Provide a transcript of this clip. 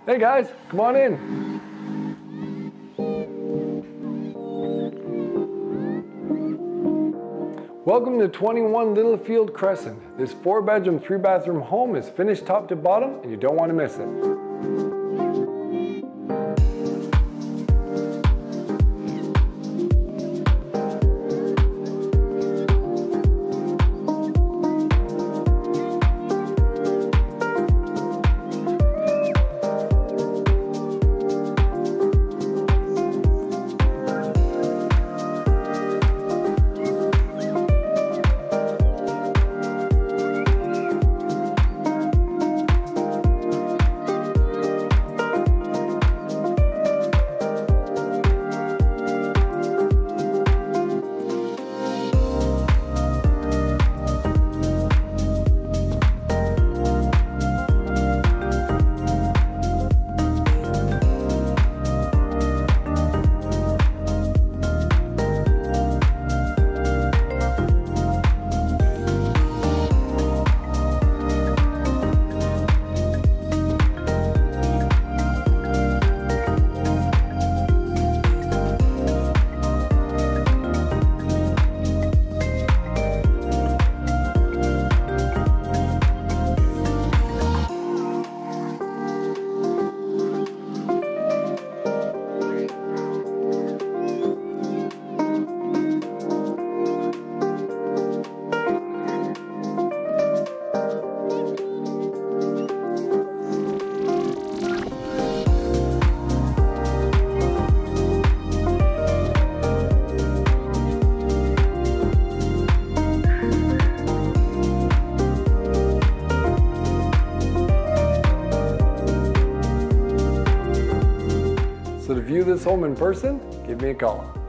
Hey guys, come on in. Welcome to 21 Littlefield Crescent. This 4-bedroom, 3-bathroom home is finished top to bottom and you don't want to miss it. So to view this home in person, give me a call.